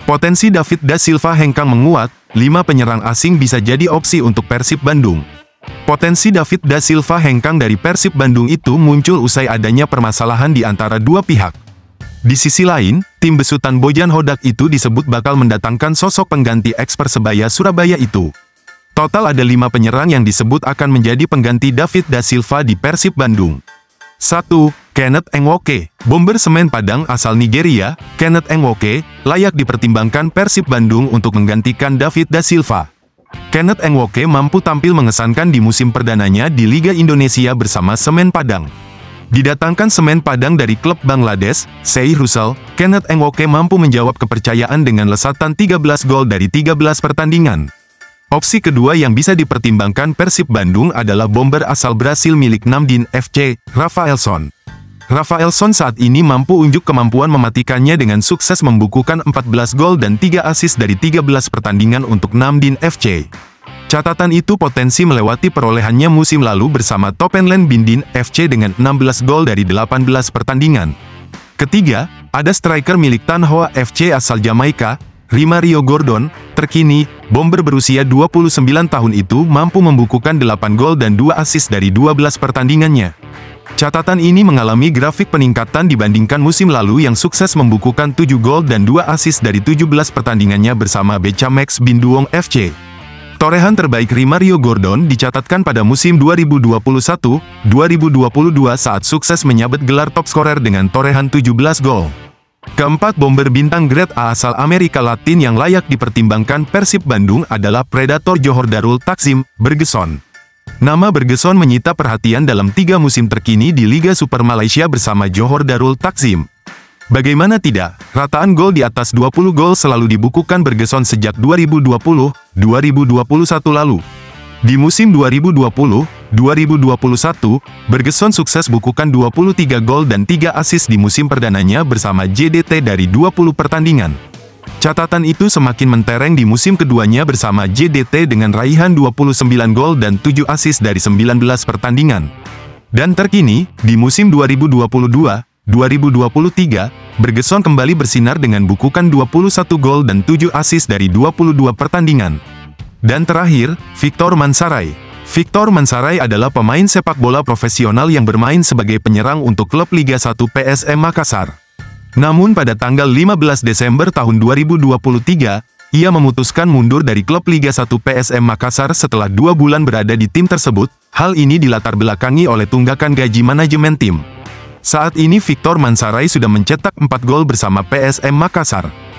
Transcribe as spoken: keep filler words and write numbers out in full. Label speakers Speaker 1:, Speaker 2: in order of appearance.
Speaker 1: Potensi David da Silva hengkang menguat, lima penyerang asing bisa jadi opsi untuk Persib Bandung. Potensi David da Silva hengkang dari Persib Bandung itu muncul usai adanya permasalahan di antara dua pihak. Di sisi lain, tim besutan Bojan Hodak itu disebut bakal mendatangkan sosok pengganti eks Persebaya Surabaya itu. Total ada lima penyerang yang disebut akan menjadi pengganti David da Silva di Persib Bandung. satu. Kenneth Enwoke, bomber Semen Padang asal Nigeria. Kenneth Enwoke layak dipertimbangkan Persib Bandung untuk menggantikan David da Silva. Kenneth Enwoke mampu tampil mengesankan di musim perdananya di Liga Indonesia bersama Semen Padang. Didatangkan Semen Padang dari klub Bangladesh, Sheikh Rusal, Kenneth Enwoke mampu menjawab kepercayaan dengan lesatan tiga belas gol dari tiga belas pertandingan. Opsi kedua yang bisa dipertimbangkan Persib Bandung adalah bomber asal Brasil milik Namdin F C, Rafaelson. Rafaelson saat ini mampu unjuk kemampuan mematikannya dengan sukses membukukan empat belas gol dan tiga assist dari tiga belas pertandingan untuk Namdin F C. Catatan itu potensi melewati perolehannya musim lalu bersama Topenland Bindin F C dengan enam belas gol dari delapan belas pertandingan. Ketiga, ada striker milik Tanhoa F C asal Jamaika, Rimario Gordon. Terkini, bomber berusia dua puluh sembilan tahun itu mampu membukukan delapan gol dan dua assist dari dua belas pertandingannya. Catatan ini mengalami grafik peningkatan dibandingkan musim lalu yang sukses membukukan tujuh gol dan dua assist dari tujuh belas pertandingannya bersama Becamex Binduong F C. Torehan terbaik Rimario Gordon dicatatkan pada musim dua ribu dua puluh satu dua ribu dua puluh dua saat sukses menyabet gelar top scorer dengan torehan tujuh belas gol. Keempat bomber bintang grade A asal Amerika Latin yang layak dipertimbangkan Persib Bandung adalah Predator Johor Darul Takzim, Bergeson. Nama Bergeson menyita perhatian dalam tiga musim terkini di Liga Super Malaysia bersama Johor Darul Takzim. Bagaimana tidak, rataan gol di atas dua puluh gol selalu dibukukan Bergeson sejak dua ribu dua puluh dua ribu dua puluh satu lalu. Di musim dua ribu dua puluh dua ribu dua puluh satu, Bergeson sukses bukukan dua puluh tiga gol dan tiga assist di musim perdananya bersama J D T dari dua puluh pertandingan. Catatan itu semakin mentereng di musim keduanya bersama J D T dengan raihan dua puluh sembilan gol dan tujuh assist dari sembilan belas pertandingan. Dan terkini, di musim dua ribu dua puluh dua dua ribu dua puluh tiga, Bergeson kembali bersinar dengan bukukan dua puluh satu gol dan tujuh assist dari dua puluh dua pertandingan. Dan terakhir, Victor Mansaray. Victor Mansaray adalah pemain sepak bola profesional yang bermain sebagai penyerang untuk klub Liga satu P S M Makassar. Namun pada tanggal lima belas Desember tahun dua ribu dua puluh tiga, ia memutuskan mundur dari klub Liga satu P S M Makassar setelah dua bulan berada di tim tersebut. Hal ini dilatar belakangi oleh tunggakan gaji manajemen tim. Saat ini Victor Mansaray sudah mencetak empat gol bersama P S M Makassar.